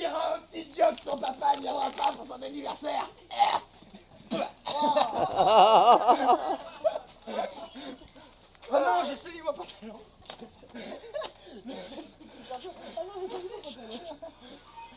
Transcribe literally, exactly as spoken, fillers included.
dire un petit joke, son papa ne viendra pas pour son anniversaire. Oh non, je sais, dis-moi pantalon.